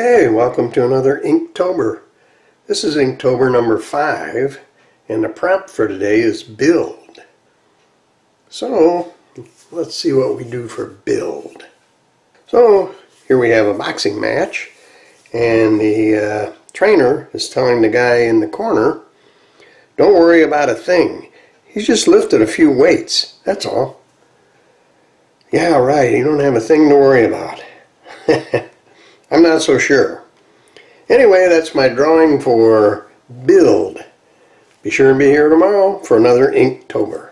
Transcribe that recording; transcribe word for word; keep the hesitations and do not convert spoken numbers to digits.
Okay, welcome to another Inktober. This is Inktober number five, and the prompt for today is build. So, let's see what we do for build. So, here we have a boxing match, and the uh, trainer is telling the guy in the corner, don't worry about a thing. He's just lifted a few weights, that's all. Yeah, right, you don't have a thing to worry about. I'm not so sure. Anyway, that's my drawing for build. Be sure to be here tomorrow for another Inktober.